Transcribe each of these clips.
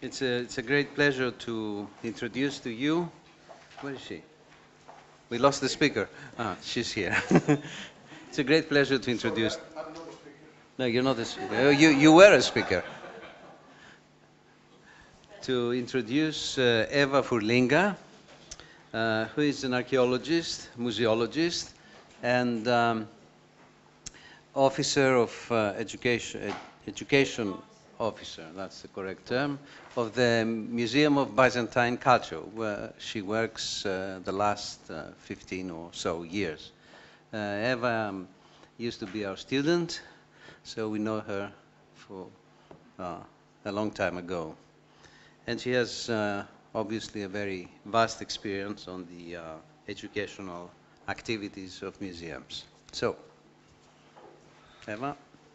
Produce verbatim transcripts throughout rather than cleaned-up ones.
It's a, it's a great pleasure to introduce to you. Where is she? We lost the speaker. Ah, she's here. It's a great pleasure to introduce. Sorry, I'm not a speaker. No, you're not a speaker. You, you were a speaker. To introduce uh, Eva Furlinga, uh, who is an archaeologist, museologist, and um, officer of uh, education, ed education officer, that's the correct term, of the Museum of Byzantine Culture, where she works uh, the last uh, fifteen or so years. Uh, Eva um, used to be our student, so we know her for uh, a long time ago. And she has uh, obviously a very vast experience on the uh, educational activities of museums. So, Eva.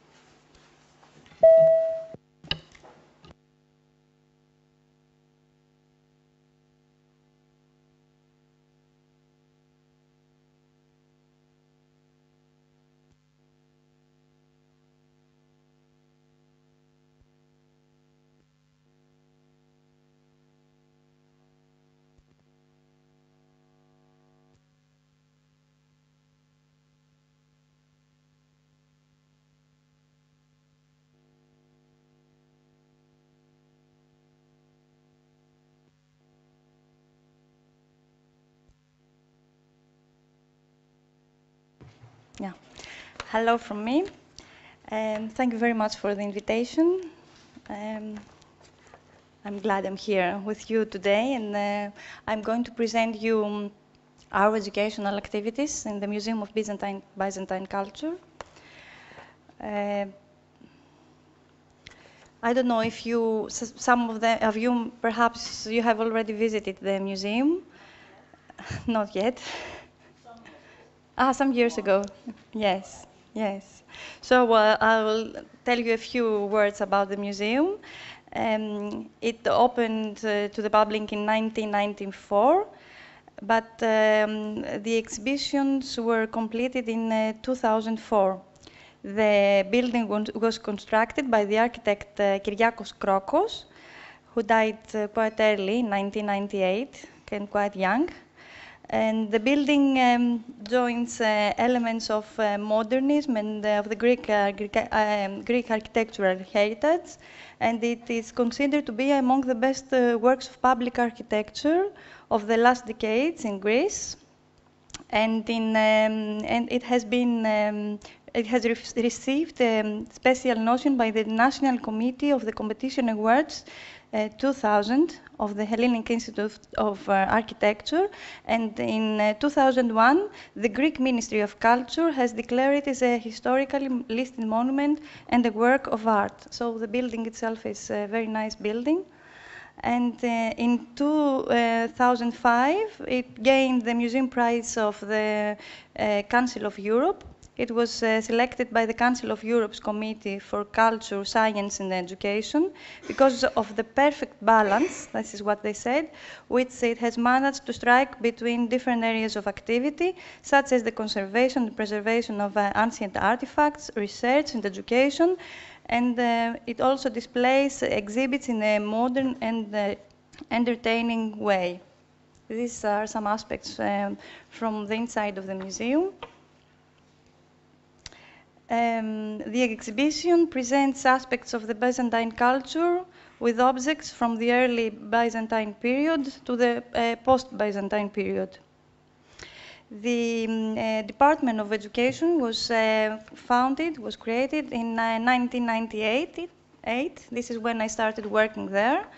Yeah. Hello from me. Um, thank you very much for the invitation. Um, I'm glad I'm here with you today, and uh, I'm going to present you um, our educational activities in the Museum of Byzantine, Byzantine Culture. Uh, I don't know if you, some of, the, of you, perhaps you have already visited the museum. Not yet. Ah, some years ago. Yes, yes. So uh, I will tell you a few words about the museum. Um, it opened uh, to the public in nineteen ninety-four, but um, the exhibitions were completed in uh, two thousand four. The building was constructed by the architect uh, Kyriakos Krokos, who died uh, quite early in nineteen ninety-eight, and quite young. And the building um, joins uh, elements of uh, modernism and uh, of the Greek, uh, Greek, um, Greek architectural heritage, and it is considered to be among the best uh, works of public architecture of the last decades in Greece. And, in, um, and it has been um, it has re received a um, special notion by the National Committee of the Competition Awards uh, two thousand of the Hellenic Institute of uh, Architecture, and in uh, two thousand one the Greek Ministry of Culture has declared it as a historically listed monument and a work of art. So the building itself is a very nice building. And uh, in two thousand five, it gained the Museum Prize of the uh, Council of Europe. It was uh, selected by the Council of Europe's Committee for Culture, Science and Education because of the perfect balance, this is what they said, which it has managed to strike between different areas of activity, such as the conservation and preservation of uh, ancient artifacts, research and education. And uh, it also displays exhibits in a modern and uh, entertaining way. These are some aspects um, from the inside of the museum. Um, the exhibition presents aspects of the Byzantine culture with objects from the early Byzantine period to the uh, post-Byzantine period. The um, uh, Department of Education was uh, founded, was created in uh, nineteen ninety-eight. This is when I started working there.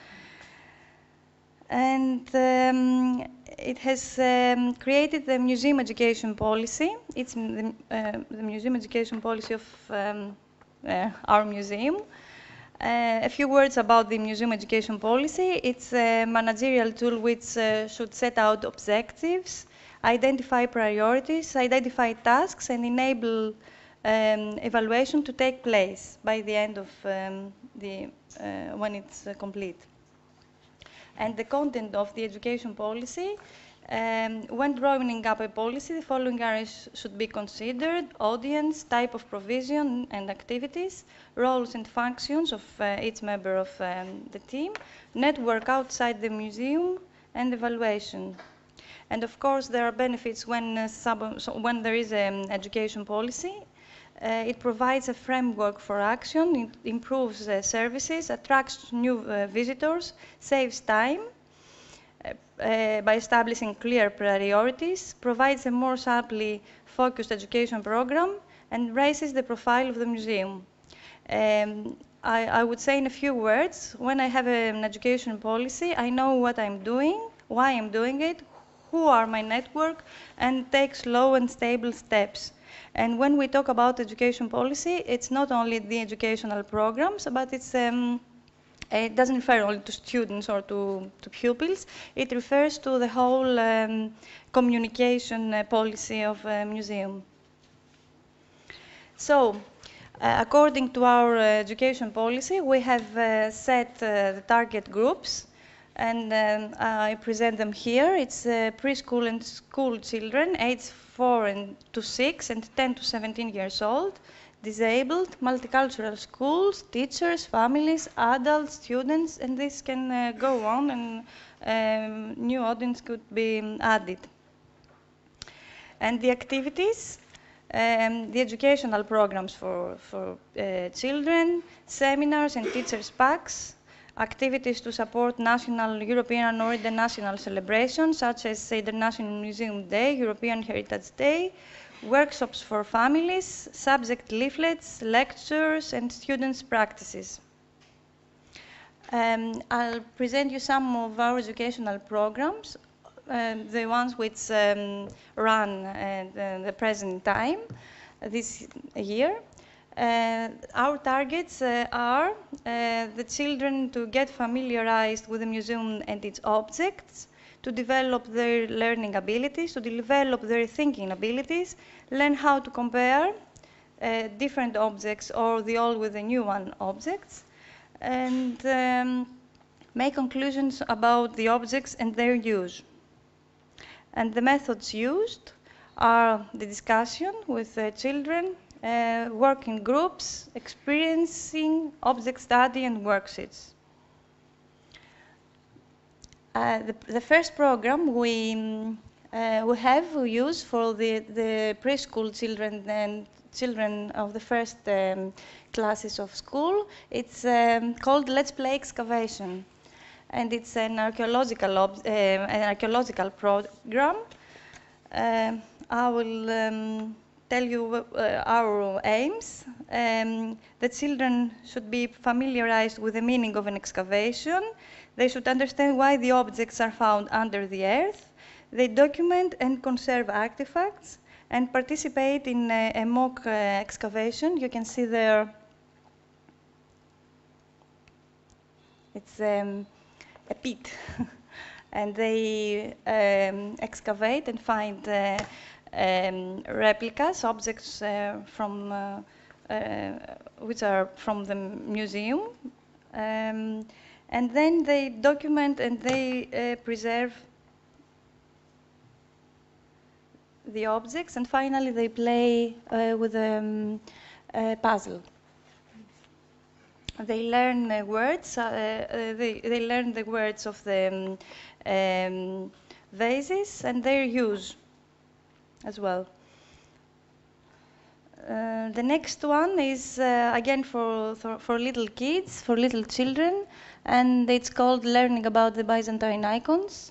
And um, it has um, created the museum education policy. It's the, uh, the museum education policy of um, uh, our museum. Uh, a few words about the museum education policy. It's a managerial tool which uh, should set out objectives, identify priorities, identify tasks, and enable um, evaluation to take place by the end of um, the, uh, when it's uh, complete. And the content of the education policy Um, when drawing up a policy, the following areas should be considered: audience, type of provision and activities, roles and functions of uh, each member of um, the team, network outside the museum, and evaluation. And of course, there are benefits when, uh, sub so when there is an education policy. Uh, it provides a framework for action, it improves uh, services, attracts new uh, visitors, saves time, Uh, uh, by establishing clear priorities, provides a more sharply focused education program, and raises the profile of the museum. Um, I, I would say in a few words, when I have a, an education policy, I know what I'm doing, why I'm doing it, who are my network, and take slow and stable steps. And when we talk about education policy, it's not only the educational programs, but it's um, it doesn't refer only to students or to, to pupils. It refers to the whole um, communication uh, policy of a museum. So, uh, according to our uh, education policy, we have uh, set uh, the target groups, and um, I present them here. It's uh, preschool and school children, aged four and to six and ten to seventeen years old, disabled, multicultural schools, teachers, families, adults, students, and this can uh, go on, and um, new audience could be um, added. And the activities, um, the educational programs for, for uh, children, seminars and teachers' packs, activities to support national, European or international celebrations, such as International Museum Day, European Heritage Day, workshops for families, subject leaflets, lectures, and students' practices. Um, I'll present you some of our educational programs, um, the ones which um, run at uh, the present time, uh, this year. Uh, our targets uh, are uh, the children to get familiarized with the museum and its objects, to develop their learning abilities, to develop their thinking abilities, learn how to compare uh, different objects or the old with the new one objects, and um, make conclusions about the objects and their use. And the methods used are the discussion with the children, uh, work in groups, experiencing object study, and worksheets. Uh, the, the first program we, um, uh, we have we use for the, the preschool children and children of the first um, classes of school, it's um, called Let's Play Excavation. And it's an archaeological, ob uh, an archaeological program. Uh, I will um, tell you uh, our aims. Um, the children should be familiarized with the meaning of an excavation. They should understand why the objects are found under the earth. They document and conserve artifacts and participate in a, a mock uh, excavation. You can see there, it's um, a pit. And they um, excavate and find uh, um, replicas, objects uh, from, uh, uh, which are from the museum. Um, And then they document and they uh, preserve the objects, and finally they play uh, with a um, uh, puzzle. They learn uh, words, uh, uh, they, they learn the words of the um, um, vases and their use as well. Uh, the next one is uh, again for, for, for little kids, for little children, and it's called Learning About the Byzantine Icons.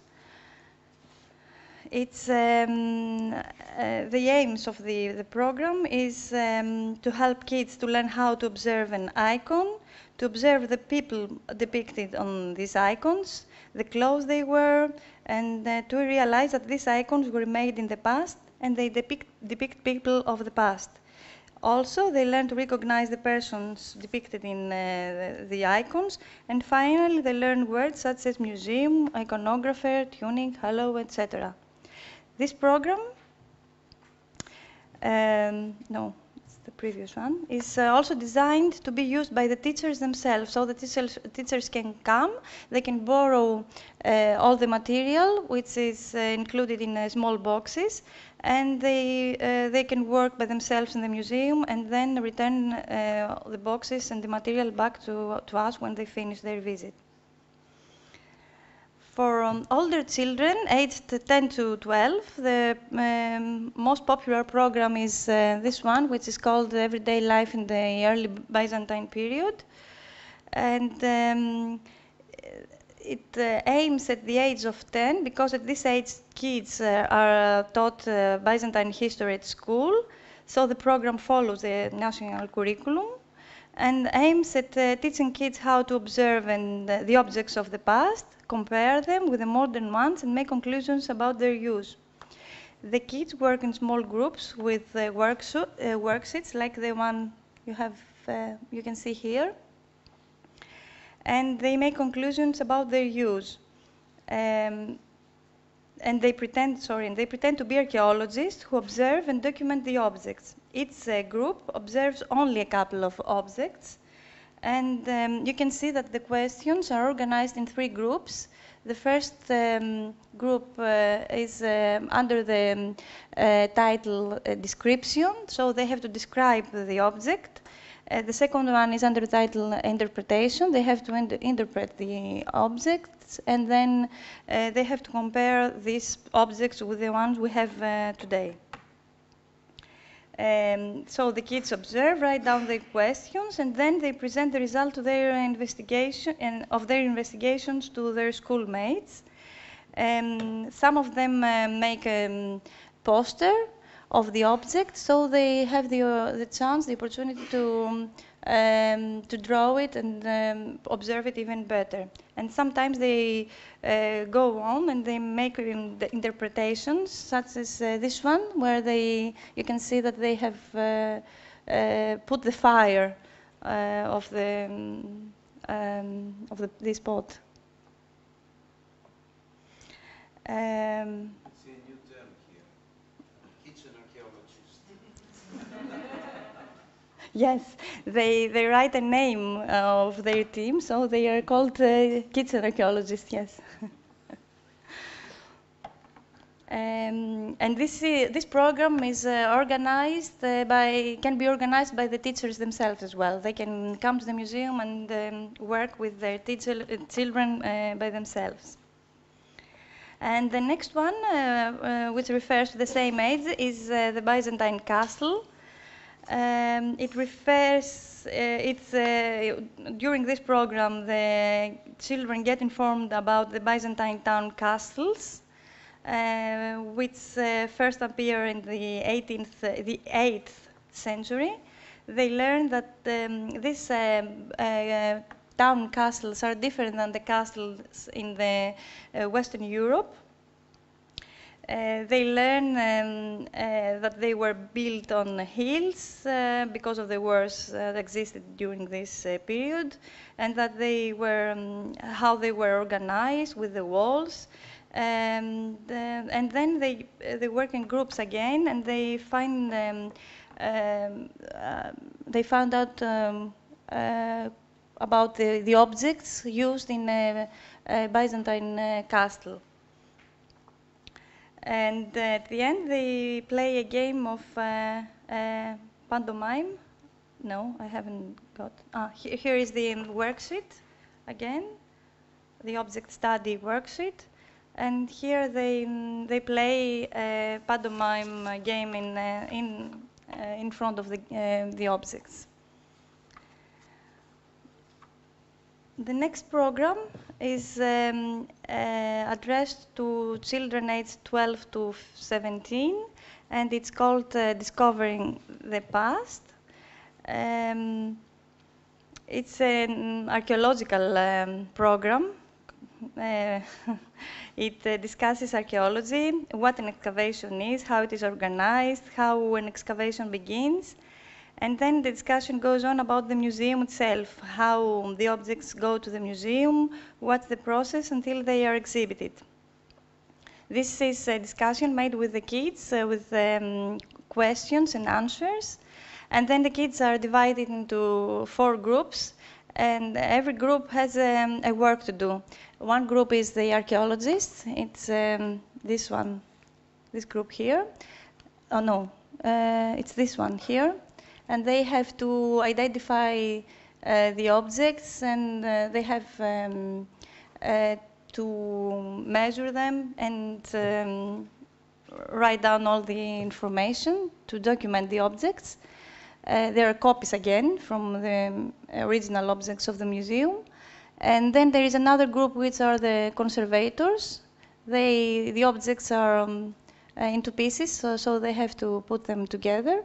It's um, uh, the aims of the, the program is um, to help kids to learn how to observe an icon, to observe the people depicted on these icons, the clothes they wear, and uh, to realize that these icons were made in the past and they depict, depict people of the past. Also, they learn to recognize the persons depicted in uh, the, the icons, and finally they learn words such as museum, iconographer, tuning, hello, et cetera. This program, um, no, the previous one, is uh, also designed to be used by the teachers themselves. So the teachers, teachers can come, they can borrow uh, all the material, which is uh, included in uh, small boxes, and they, uh, they can work by themselves in the museum and then return uh, the boxes and the material back to, to us when they finish their visit. For um, older children, aged ten to twelve, the um, most popular program is uh, this one, which is called Everyday Life in the Early Byzantine Period. And um, it uh, aims at the age of ten, because at this age kids uh, are taught uh, Byzantine history at school. So the program follows the national curriculum and aims at uh, teaching kids how to observe and, uh, the objects of the past, compare them with the modern ones, and make conclusions about their use. The kids work in small groups with uh, worksho uh, worksheets like the one you have, uh, you can see here, and they make conclusions about their use. Um, and they pretend, sorry, and they pretend to be archaeologists who observe and document the objects. Each uh, group observes only a couple of objects. And um, you can see that the questions are organized in three groups. The first um, group uh, is um, under the um, uh, title uh, description, so they have to describe the object. Uh, the second one is under the title interpretation. They have to in interpret the objects, and then uh, they have to compare these objects with the ones we have uh, today. Um, so the kids observe, write down the questions, and then they present the result of their investigation and of their investigations to their schoolmates. Um, some of them uh, make a um, poster of the object, so they have the uh, the chance, the opportunity to um, to draw it and um, observe it even better. And sometimes they uh, go on and they make um, the interpretations, such as uh, this one, where they you can see that they have uh, uh, put the fire uh, of the um, um, of the, this pot. Um, See a new term here, kitchen archaeologist. Yes, they, they write a name uh, of their team, so they are called uh, kitchen archaeologists, yes. um, and this, uh, this program is uh, organized uh, by, can be organized by the teachers themselves as well. They can come to the museum and um, work with their teacher, uh, children uh, by themselves. And the next one, uh, uh, which refers to the same age, is uh, the Byzantine castle. Um, it refers, uh, it's, uh, during this program, the children get informed about the Byzantine town castles, uh, which uh, first appear in the eighteenth, uh, the eighth century. They learn that um, these uh, uh, town castles are different than the castles in the uh, Western Europe. Uh, they learn um, uh, that they were built on hills uh, because of the wars uh, that existed during this uh, period, and that they were um, how they were organized with the walls. Um, the, and then they uh, they work in groups again, and they find um, um, uh, they found out um, uh, about the, the objects used in a, a Byzantine uh, castle. And uh, at the end, they play a game of uh, uh, pantomime. No, I haven't got. Ah, he here is the worksheet again, the object study worksheet. And here they mm, they play a pantomime game in uh, in uh, in front of the uh, the objects. The next program is um, uh, addressed to children aged twelve to seventeen, and it's called uh, Discovering the Past. Um, it's an archaeological um, program. Uh, it uh, discusses archaeology, what an excavation is, how it is organized, how an excavation begins. And then the discussion goes on about the museum itself, how the objects go to the museum, what's the process until they are exhibited. This is a discussion made with the kids, uh, with um, questions and answers. And then the kids are divided into four groups, and every group has um, a work to do. One group is the archaeologists. It's um, this one, this group here. Oh no, uh, it's this one here. And they have to identify uh, the objects, and uh, they have um, uh, to measure them and um, write down all the information to document the objects. Uh, there are copies again from the original objects of the museum. And then there is another group which are the conservators. They, the objects are um, uh, into pieces, so, so they have to put them together.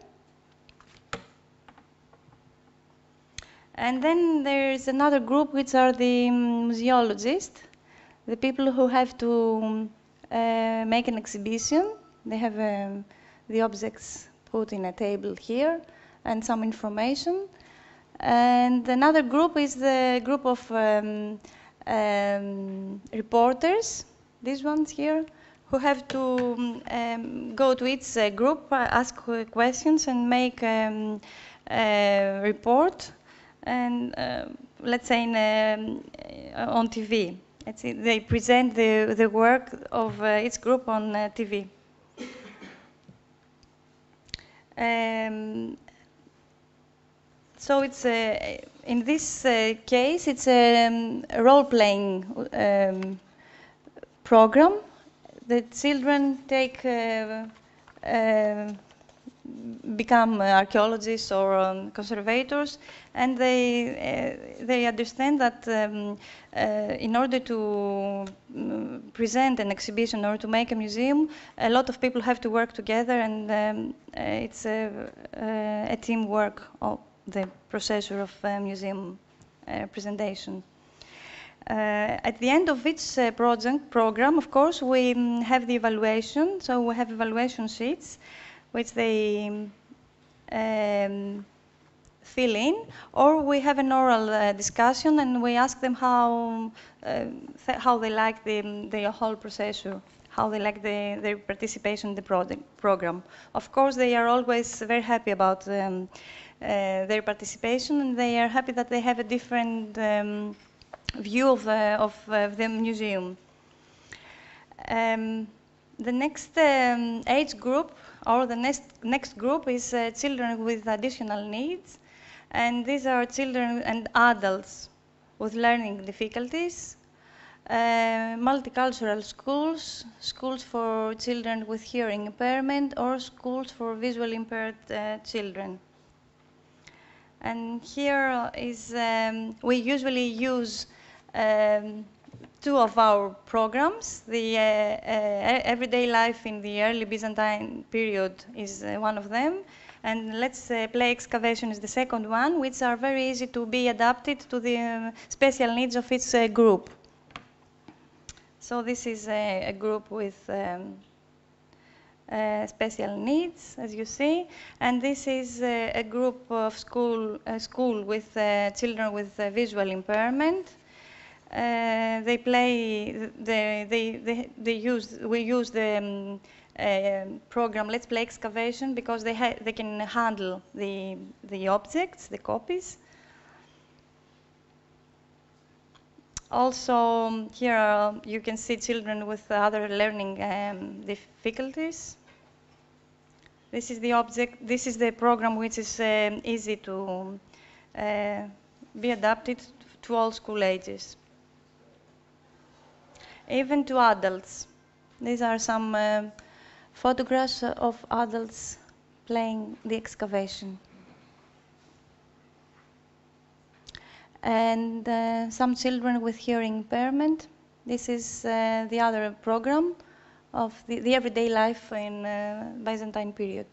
And then there is another group which are the museologists, the people who have to uh, make an exhibition. They have um, the objects put in a table here and some information. And another group is the group of um, um, reporters, these ones here, who have to um, go to each uh, group, uh, ask questions, and make um, a report, and uh, let's say in, um, on T V. It's, they present the, the work of uh, each group on uh, T V. Um, So it's a, in this uh, case, it's a, um, a role-playing um, program. The children take, uh, uh, become archaeologists or um, conservators, and they uh, they understand that um, uh, in order to um, present an exhibition or to make a museum, a lot of people have to work together, and um, uh, it's a, a teamwork of the procedure of uh, museum uh, presentation. Uh, at the end of each uh, project program, of course, we um, have the evaluation. So we have evaluation sheets, which they um, fill in, or we have an oral uh, discussion, and we ask them how uh, th how they like the the whole procedure, how they like the, their participation in the project program. Of course, they are always very happy about um, Uh, their participation, and they are happy that they have a different um, view of, uh, of uh, the museum. Um, the next um, age group, or the next, next group, is uh, children with additional needs, and these are children and adults with learning difficulties, uh, multicultural schools, schools for children with hearing impairment, or schools for visually impaired uh, children. And here is, um, we usually use um, two of our programs. The uh, uh, Everyday Life in the Early Byzantine Period is uh, one of them. And Let's uh, Play Excavation is the second one, which are very easy to be adapted to the um, special needs of each uh, group. So this is a, a group with um, Uh, special needs, as you see, and this is uh, a group of school, a school with uh, children with uh, visual impairment. Uh, they play, they, they, they, they use, we use the um, uh, program Let's Play Excavation because they, ha they can handle the, the objects, the copies. Also, um, here are, you can see children with other learning um, difficulties. This is the object, this is the program which is um, easy to uh, be adapted to all school ages. Even to adults. These are some uh, photographs of adults playing the excavation. And uh, some children with hearing impairment. This is uh, the other program of the, the everyday life in uh, Byzantine period.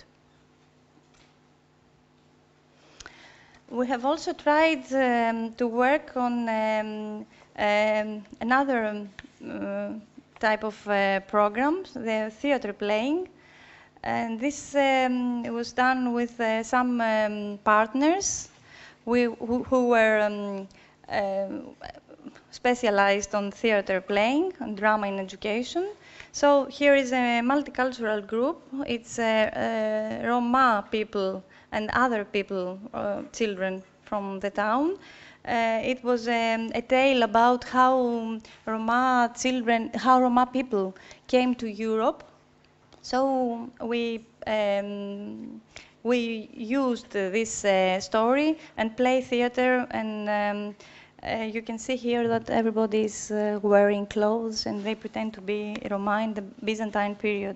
We have also tried um, to work on um, um, another um, uh, type of uh, programs, the theater playing. And this um, was done with uh, some um, partners we, who, who were um, uh, specialized on theater playing, on drama in education. So here is a multicultural group. It's uh, uh, Roma people and other people, uh, children from the town. Uh, it was um, a tale about how Roma children, how Roma people came to Europe. So we um, we used uh, this uh, story and play theater, and um, uh, you can see here that everybody is uh, wearing clothes and they pretend to be Roma in the Byzantine period.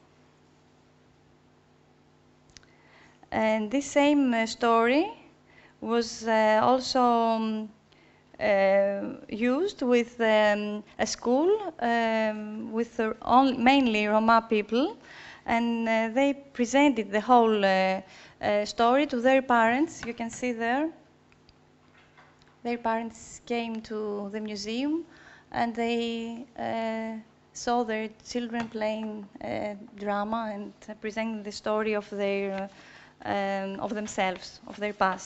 And this same uh, story was uh, also um, uh, used with um, a school um, with uh, only, mainly Roma people, and uh, they presented the whole uh, uh, story to their parents. You can see there. Their parents came to the museum, and they uh, saw their children playing uh, drama and uh, presenting the story of their uh, um, of themselves, of their past.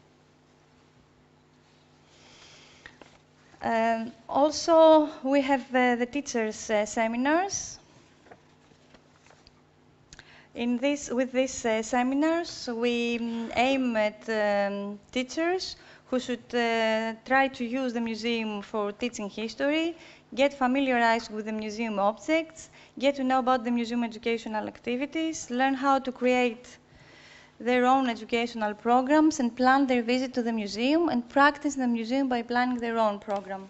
Um, also, we have uh, the teachers' uh, seminars. In this, with these uh, seminars, we um, aim at um, teachers who should uh, try to use the museum for teaching history, get familiarized with the museum objects, get to know about the museum educational activities, learn how to create their own educational programs and plan their visit to the museum, and practice the museum by planning their own program.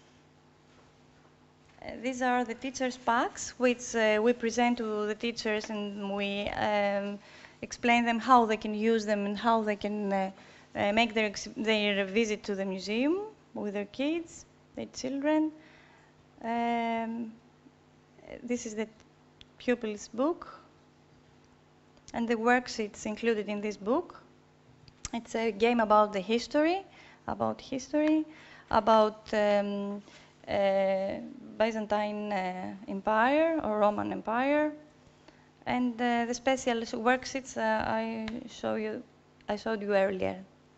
Uh, these are the teachers' packs, which uh, we present to the teachers, and we um, explain them how they can use them and how they can uh, uh, make their, their visit to the museum with their kids, their children. Um, this is the pupils' book, and the worksheets included in this book. It's a game about the history, about history, about um, uh, Byzantine uh, Empire or Roman Empire, and uh, the special worksheets uh, I show you, I showed you earlier.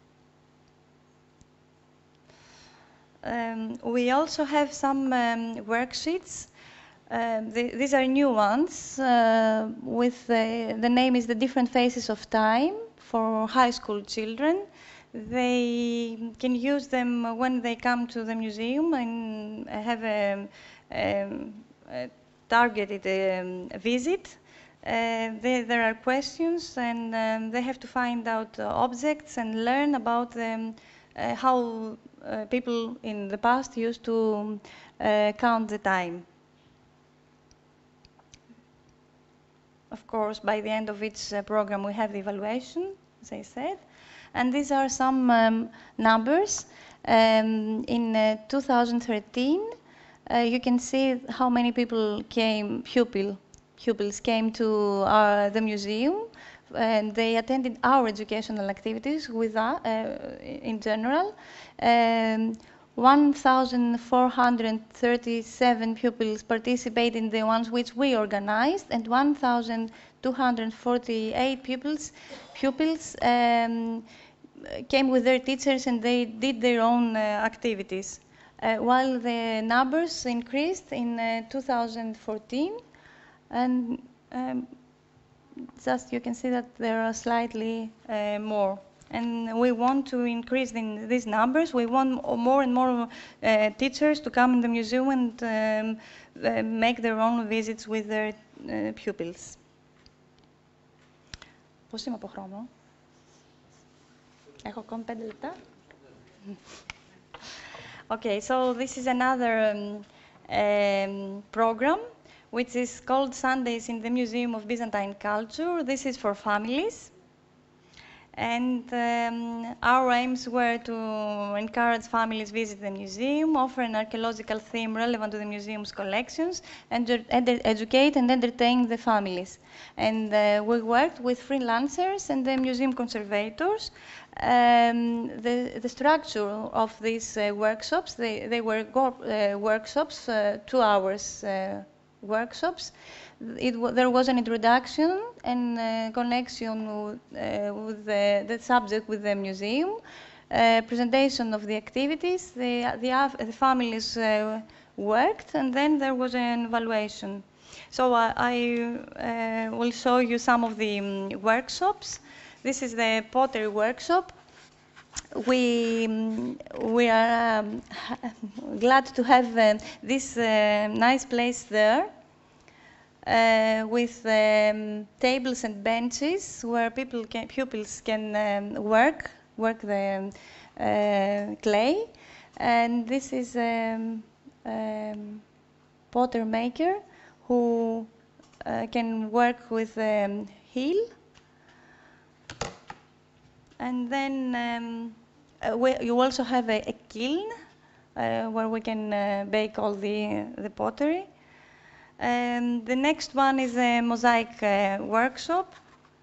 Um, we also have some um, worksheets. Um, the, these are new ones. Uh, with the, the name is The Different Phases of Time for high school children. They can use them when they come to the museum and have a, a, a targeted um, visit. Uh, they, there are questions, and um, they have to find out uh, objects and learn about them, uh, how uh, people in the past used to uh, count the time. Of course, by the end of each uh, program, we have the evaluation, as I said. And these are some um, numbers. Um, in uh, two thousand thirteen, uh, you can see how many people came, pupil, pupils came to uh, the museum, and they attended our educational activities with us, uh, in general. Um, one thousand four hundred thirty-seven pupils participated in the ones which we organized, and one thousand two hundred forty-eight pupils, pupils um, came with their teachers, and they did their own uh, activities. Uh, while the numbers increased in uh, two thousand fourteen, and um, just you can see that there are slightly uh, more. And we want to increase in these numbers. We want more and more uh, teachers to come in the museum and um, uh, make their own visits with their uh, pupils. Πώς είμαι από χρόνο? Έχω ακόμη πέντε λεπτά? Okay, so this is another um, um, program which is called Sundays in the Museum of Byzantine Culture. This is for families. And um, our aims were to encourage families visit the museum, offer an archaeological theme relevant to the museum's collections, and ed educate and entertain the families. And uh, we worked with freelancers and the museum conservators. Um, the, the structure of these uh, workshops, they, they were uh, workshops, uh, two hours uh, workshops. It w there was an introduction and uh, connection with, uh, with the, the subject with the museum, uh, presentation of the activities, the, the, the families uh, worked, and then there was an evaluation. So uh, I uh, will show you some of the um, workshops. This is the pottery workshop. We, um, we are um, glad to have uh, this uh, nice place there uh, with um, tables and benches where people can, pupils can um, work, work the uh, clay. And this is a um, um, potter maker who uh, can work with um, heel. And then um, uh, we, you also have a, a kiln uh, where we can uh, bake all the, the pottery. And the next one is a mosaic uh, workshop,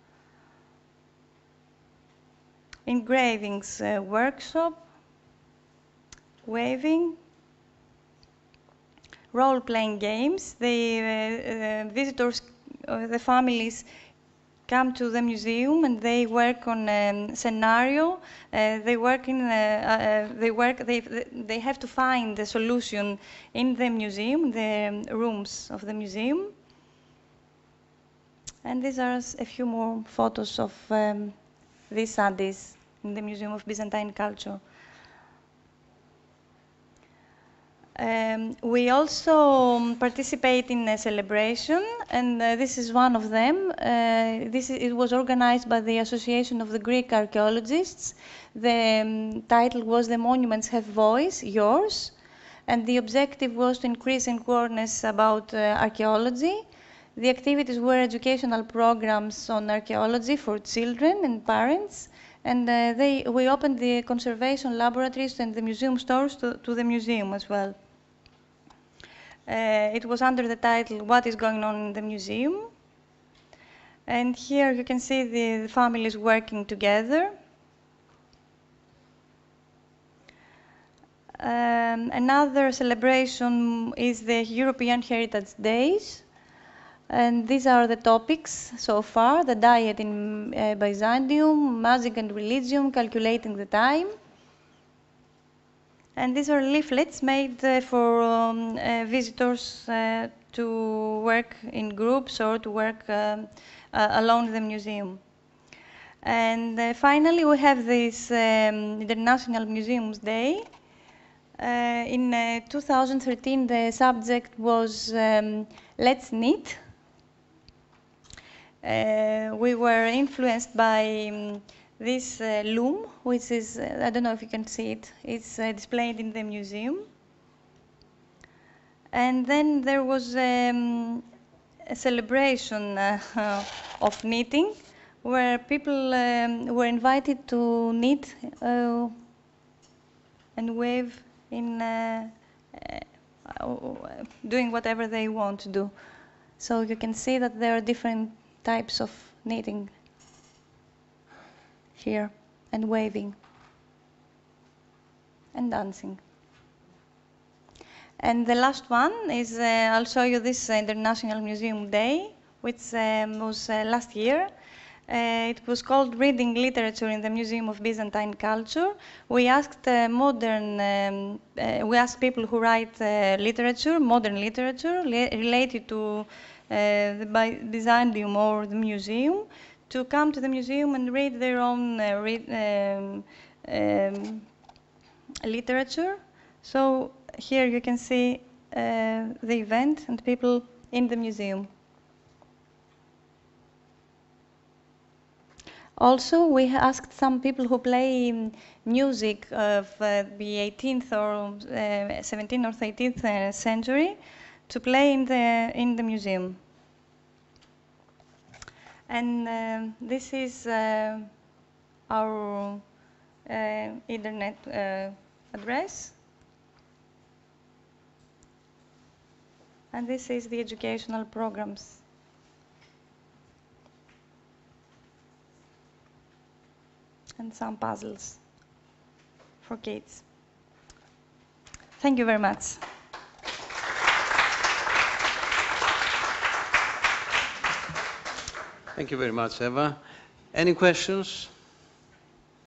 engravings uh, workshop, weaving, role-playing games. The uh, uh, visitors, uh, the families come to the museum and they work on a scenario. Uh, they work in. Uh, uh, they work. They they have to find the solution in the museum, the rooms of the museum. And these are a few more photos of um, these Sundays in the Museum of Byzantine Culture. Um, we also participate in a celebration, and uh, this is one of them. Uh, this is, it was organized by the Association of the Greek Archaeologists. The um, title was "The Monuments Have Voice, Yours," and the objective was to increase awareness about uh, archaeology. The activities were educational programs on archaeology for children and parents, and uh, they, we opened the conservation laboratories and the museum stores to, to the museum as well. Uh, it was under the title, "What is Going On in the Museum?" And here you can see the, the families working together. Um, another celebration is the European Heritage Days. And these are the topics so far: the diet in uh, Byzantium, magic and religion, calculating the time. And these are leaflets made uh, for um, uh, visitors uh, to work in groups or to work um, uh, alone in the museum. And uh, finally, we have this um, International Museums Day. Uh, in uh, two thousand thirteen, the subject was um, Let's Knit. Uh, we were influenced by um, this uh, loom, which is, uh, I don't know if you can see it, it's uh, displayed in the museum. And then there was um, a celebration uh, of knitting, where people um, were invited to knit uh, and weave in uh, uh, doing whatever they want to do. So you can see that there are different types of knitting here, and waving, and dancing. And the last one is, uh, I'll show you this uh, International Museum Day, which um, was uh, last year. Uh, it was called Reading Literature in the Museum of Byzantine Culture. We asked uh, modern, um, uh, we asked people who write uh, literature, modern literature, related to uh, the Byzantium or the museum, to come to the museum and read their own uh, read, um, um, literature. So here you can see uh, the event and people in the museum. Also, we asked some people who play um, music of uh, the eighteenth or uh, seventeenth or eighteenth uh, century to play in the, in the museum. And uh, this is uh, our uh, internet uh, address. And this is the educational programs. And some puzzles for kids. Thank you very much. Thank you very much, Eva. Any questions?